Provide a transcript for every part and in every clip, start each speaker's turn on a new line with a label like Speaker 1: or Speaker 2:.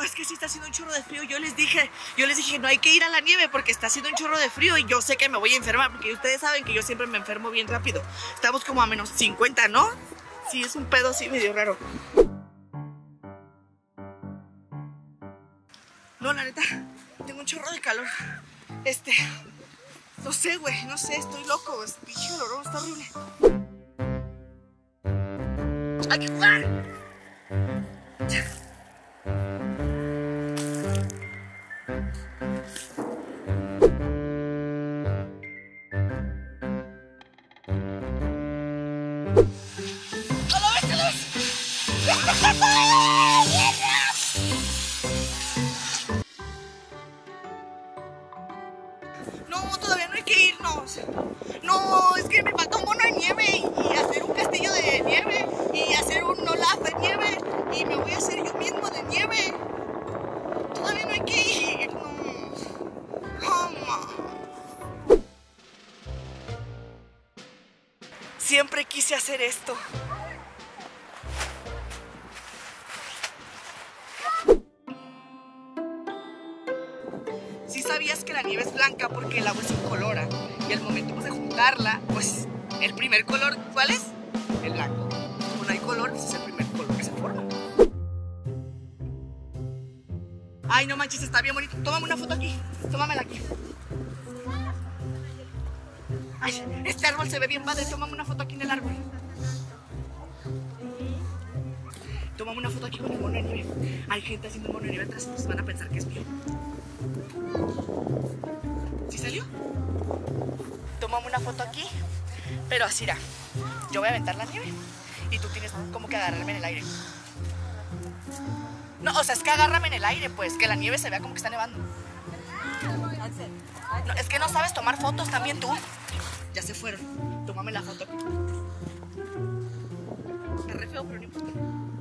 Speaker 1: es que sí está haciendo un chorro de frío. Yo les dije, no hay que ir a la nieve porque está haciendo un chorro de frío y yo sé que me voy a enfermar, porque ustedes saben que yo siempre me enfermo bien rápido. Estamos como a menos 50, ¿no? Sí, es un pedo así medio raro. No, la neta, tengo un chorro de calor. No sé, güey, no sé, estoy loco. Pinche olor, está horrible. ¡Hay que jugar! No, todavía no hay que irnos. No, es que me falta un mono de nieve y hacer un castillo de nieve y hacer un Olaf de nieve y me voy a hacer yo mismo de nieve. Todavía no hay que ir. No. Siempre quise hacer esto. Sí sabías que la nieve es blanca porque el agua es incolora y al momento de juntarla, pues el primer color, ¿cuál es? El blanco. Como no hay color, pues es el primer color que se forma. Ay, no manches, está bien bonito. Tómame una foto aquí, tómamela aquí. Ay, este árbol se ve bien padre, tómame una foto aquí en el árbol. Tómame una foto aquí con el mono de nieve. Hay gente haciendo el mono de nieve atrás, entonces van a pensar que es mío. ¿Sí salió? Tómame una foto aquí, pero así irá. Yo voy a aventar la nieve y tú tienes como que agarrarme en el aire. No, o sea, es que agárrame en el aire, pues, que la nieve se vea como que está nevando. No, es que no sabes tomar fotos también tú. Ya se fueron. Tómame la foto. Está re feo, pero no importa.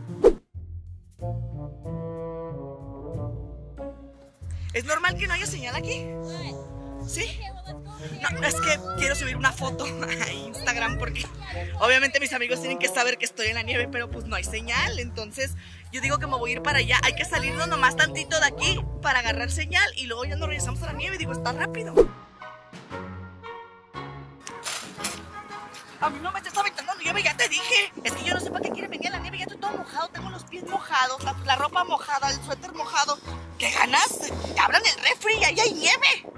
Speaker 1: ¿Es normal que no haya señal aquí? ¿Sí? No, es que quiero subir una foto a Instagram porque obviamente mis amigos tienen que saber que estoy en la nieve, pero pues no hay señal. Entonces yo digo que me voy a ir para allá. Hay que salirnos nomás tantito de aquí para agarrar señal y luego ya nos regresamos a la nieve. Digo, está rápido. A mí no me estés aventando nieve, ya te dije. Es que yo no sé para qué quieren venir a la nieve. Ya estoy todo mojado, tengo los pies mojados, la ropa mojada, el suéter mojado. ¿Qué ganas? Abran el refri y ahí hay nieve.